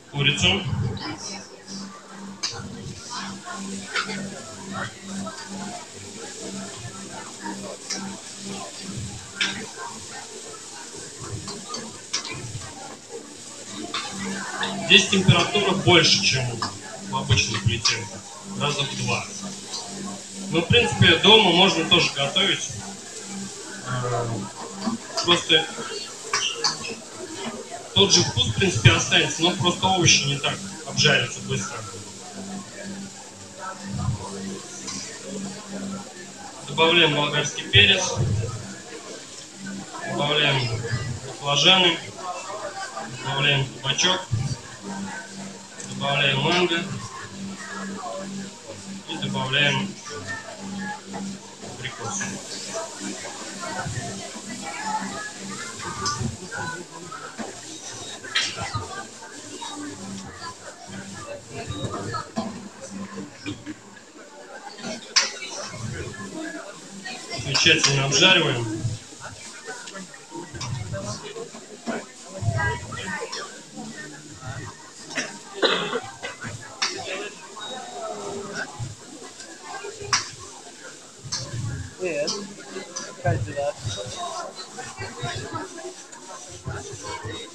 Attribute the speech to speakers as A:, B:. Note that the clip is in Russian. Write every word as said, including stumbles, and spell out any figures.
A: курицу. Здесь температура больше, чем в обычной плите, раза в два. Но, в принципе, дома можно тоже готовить. Просто тот же вкус, в принципе, останется, но просто овощи не так обжарятся быстро. Добавляем болгарский перец. Добавляем баклажаны. Добавляем кабачок. Добавляем манго. И добавляем абрикос. Тщательно обжариваем.
B: Yes. Can't do that.